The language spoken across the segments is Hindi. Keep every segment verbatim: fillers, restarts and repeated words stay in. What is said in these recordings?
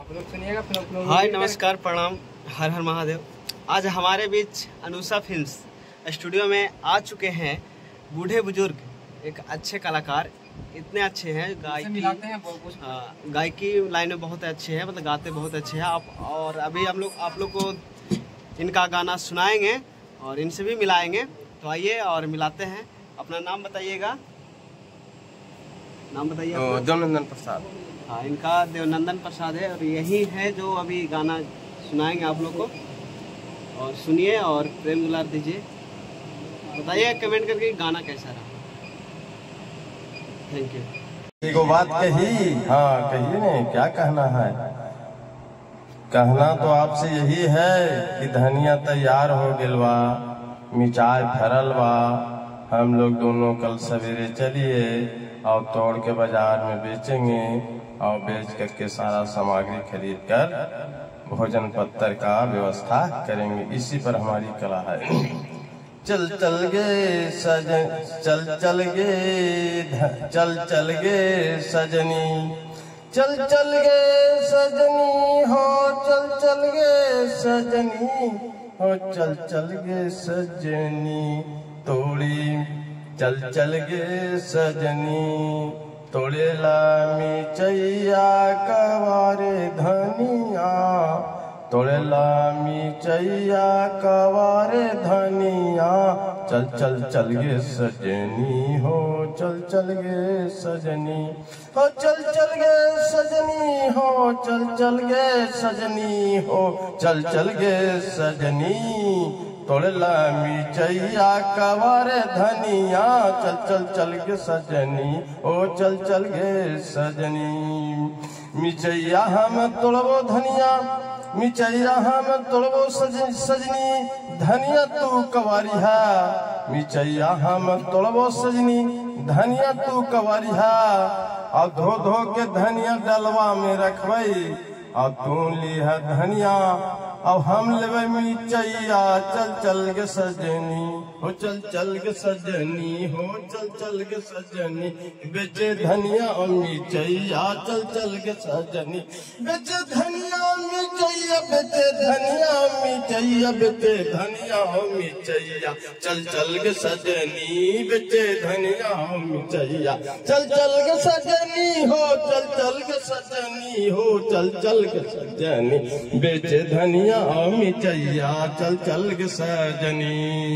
हाय नमस्कार प्रणाम, हर हर महादेव। आज हमारे बीच अनुषा फिल्म्स स्टूडियो में आ चुके हैं बूढ़े बुजुर्ग, एक अच्छे कलाकार। इतने अच्छे हैं, गायकी गायकी लाइन में बहुत अच्छे हैं, मतलब गाते बहुत अच्छे हैं आप। और अभी हम लोग आप लोग को इनका गाना सुनाएंगे और इनसे भी मिलाएंगे। तो आइए और मिलाते हैं। अपना नाम बताइएगा। नाम बताइए। देवनंदन प्रसाद। हाँ, इनका देवनंदन प्रसाद है और यही है जो अभी गाना सुनाएंगे आप लोग को। और सुनिए और प्रेम दुलार दीजिए। बताइए कमेंट करके गाना कैसा रहा। Thank you. एगो बात कही, हाँ कहिए ने, क्या कहना है? कहना तो आपसे यही है कि धनिया तैयार हो गिलवा, मिर्चाई फरल बा। हम लोग दोनों कल सवेरे चलिए और तोड़ के बाजार में बेचेंगे और बेच करके सारा सामग्री खरीद कर भोजन पत्तर का व्यवस्था करेंगे। इसी पर हमारी कला है। चल चल गे सजन, चल चल गे, चल चल गे सजनी, चल चल गे सजनी हो, चल चल गे सजनी हो, चल चल गे सजनी तोड़ी, चल चल गे सजनी तोड़े लामी चैया कवारे धनिया, तोड़े लामी चैया कवारे धनिया, चल चल चल गे सजनी हो, चल चल गे सजनी हो, चल चल गे सजनी हो, चल चल गे सजनी हो, चल चल गे सजनी तोड़े लामी चैया कवारे धनिया, चल चल चल गे सजनी ओ, चल चल गे सजनी। मिचैया हम तोड़बो धनिया, मिचैया हम तोड़बो सजनी, धनिया तू कवारी है। मिचैया हम तोड़बो सजनी, धनिया तू कवारी है। और धो धो के धनिया डलवा में रखबई, और तू लिहा धनिया अब हम लेवे मिचैया, चल चल गे सजनी हो, चल चल गे सजनी हो, चल चल गे सजनी बेचे धनिया और मिचैया, चल चल गे सजनी बेचे धनिया मिचैया, बेचे धनिया मिचैया, बेचे धनिया हो मिचैया, चल चल गे सजनी बेचे धनिया हो मिचैया, चल चल गे सजनी हो, चल चल गे सजनी हो, चल चल गे सजनी बेचे धनिया मिचैया, चल चल गे सजनी।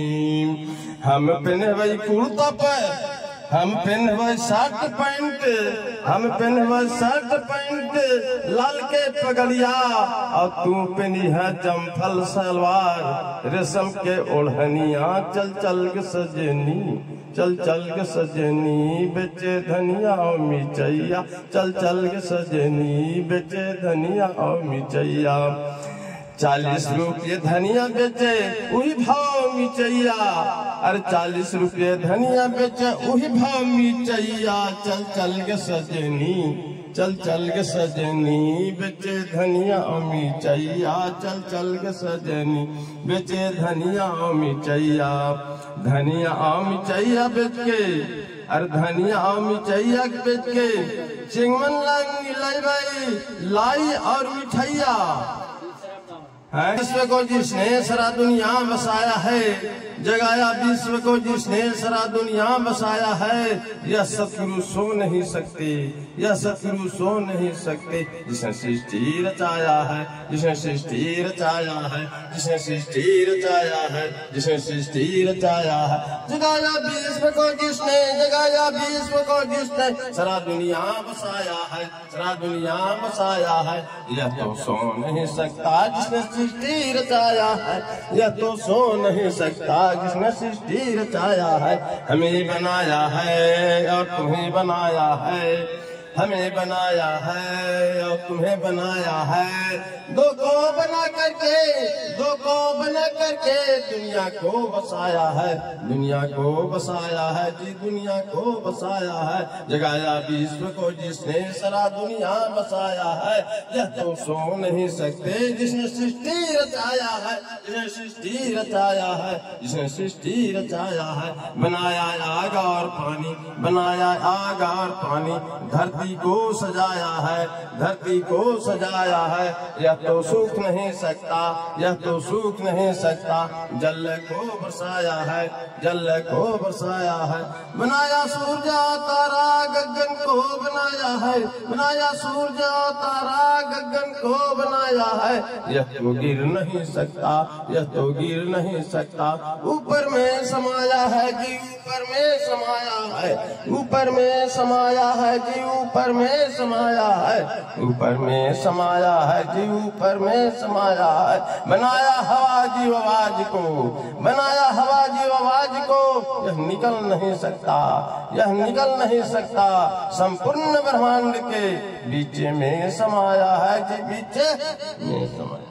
हम पहनबै कुर्ता पर, हम पहनबै शर्ट पैंट, हम पहनबै शर्ट पैंट लाल के पगड़िया, और तू पहनी है जमफल सलवार रेशम के ओढ़निया, चल चल गे सजनी, चल चल गे सजनी बेचे धनिया और मिचैया, चल चल गे सजनी बेचे धनिया और मिचैया। चालीस रुपये धनिया बेचे वही भाव मिचैया, अरे चालीस रुपये धनिया बेचे वही भाव मिचैया, चल चल गे सजनी, चल चल गे सजनी बेचे धनिया और मिचैया, चल चल गे सजनी बेचे धनिया और मिचैया। धनिया और मिचैया बेच के, अरे धनिया और मिचैया बेच के चिंगमन लाई लाई और मिठैया। विश्व को जिसने सारा दुनिया बसाया है, जगाया विश्व को जिसने सारा दुनिया बसाया है, यह सतगुरु सो नहीं सकते, यह सतगुरु सो नहीं सकते। जिसने सृष्टि रचाया है, जिसने सृष्टि रचाया है, जिसने सृष्टि रचाया है, जिसने सृष्टि रचाया है, जगाया विश्व को जिसने, जगाया विश्व को जिसने सारा दुनिया बसाया है, सारा दुनिया बसाया है, यह तो सो नहीं सकता जिसने सृष्टि रचाया है, यह तो सो नहीं सकता जिसने सृष्टि रचाया है। हमें बनाया है और तुम्हें बनाया है, हमें बनाया है और तुम्हें बनाया है, दो को बना करके, दो को बना करके दुनिया को बसाया है, दुनिया को बसाया है जी, दुनिया को बसाया है। जगाया विश्व को जिसने सारा दुनिया बसाया है, यह तो सो नहीं सकते जिसने सृष्टि रचाया है, जिसने सृष्टि रचाया है, जिसने सृष्टि रचाया है। बनाया आग और पानी, बनाया आग और पानी, धरती धरती को सजाया है, धरती को सजाया है। यह तो सूख नहीं सकता, यह तो सूख नहीं सकता। जल को बरसाया है, जल को बरसाया है। बनाया सूरज तारा गगन को बनाया है, बनाया सूरज तारा गगन को बनाया है। यह तो गिर नहीं सकता, यह तो गिर नहीं सकता। ऊपर में समाया है कि ऊपर में समाया है, ऊपर में समाया है कि ऊपर में समाया है, ऊपर में समाया है कि ऊपर में समाया है। बनाया हवा जीव आवाज को, बनाया हवा जीव आवाज को। यह निकल नहीं सकता, यह निकल नहीं सकता। संपूर्ण ब्रह्मांड के बीच में समाया है कि बीच में समाया।